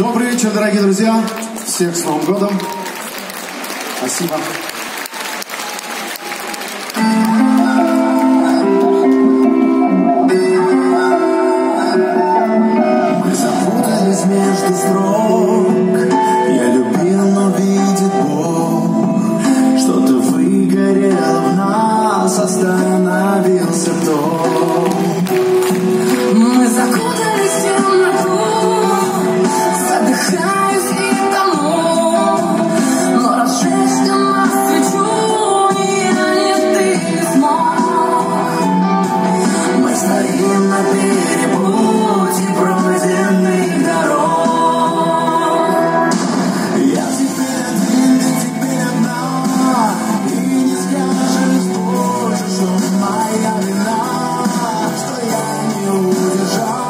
Добрый вечер, дорогие друзья. Всех с Новым годом. Спасибо. Мы запутались между строк. Я любил, но видит Бог. Что-то выгорело в нас, остановился ток. Мы закутались в темноту, задыхаюсь и тону, но разжечь для нас свечу я не ты не смог. Мы стоим на перепутье пройденных дорог. Я теперь один, ты теперь одна, и не скажешь больше, что моя вина, что я не удержал.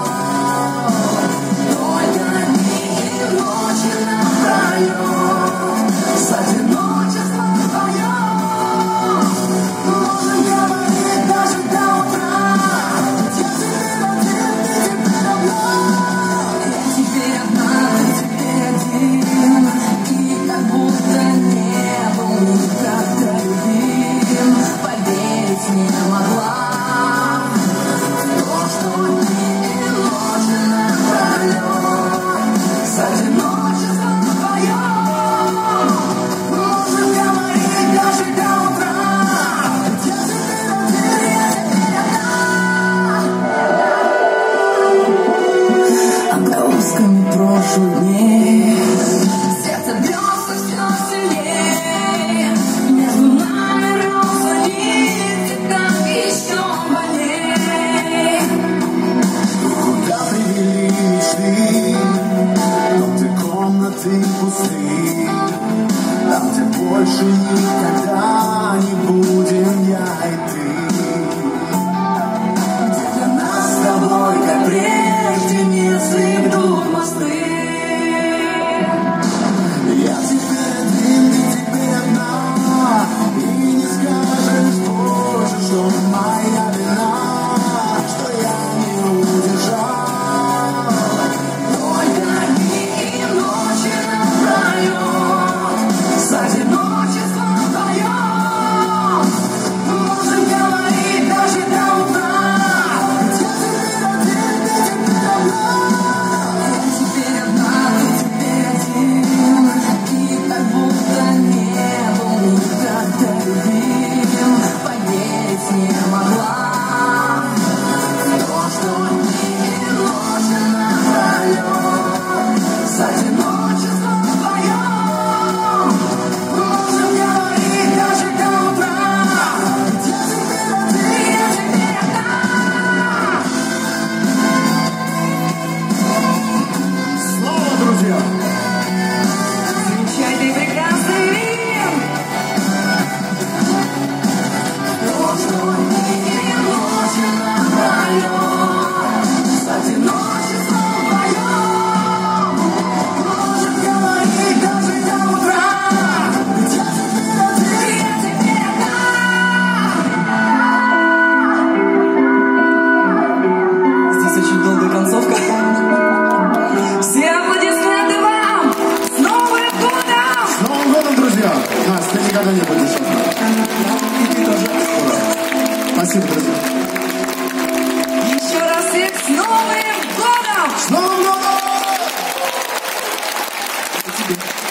Только дни и ночи напролет, с одиночеством вдвоем, можем говорить даже до утра. Я теперь один, ты теперь одна. Я теперь одна, ты теперь один, и как будто не был никогда любим. Поверить не могла в то, что дни и ночи напролет, с одиночеством вдвоем, можем говорить даже до утра. Я теперь один, я теперь одна. Отголосками прошлых дней сердце бьется все сильнее, между нами рвется нить, и так еще больней. Куда привели мечты, но ты комнаты пусты, там, где больше никогда не будем я и ты, где для нас с тобой, как прежде, не сойдут мосты. Я теперь один, ты теперь одна, и не скажешь больше, что моя вина, что я не удержал. Только дни и ночи напролет, с одиночеством вдвоем, можем говорить даже до утра. Я теперь один, ты теперь одна. Я теперь одна, ты теперь один, и как будто не был никогда любим. Поверить не могла в то, что дни и ночи напролет, с одиночеством вдвоем, можем говорить даже до утра. Я теперь один, я теперь одна. Снова, друзья. Замечательный, прекрасный мир. То, что дни и ночи напролет, с одиночеством вдвоем, можем говорить даже до утра. Я теперь один, я теперь одна. Здесь очень долгая концовка. Все аплодисменты вам! С Новым годом! С Новым годом, друзья. Настя, ты никогда не будешь одна. И ты тоже. Спасибо, друзья. Еще раз всех с Новым годом! С Новым годом! Это тебе.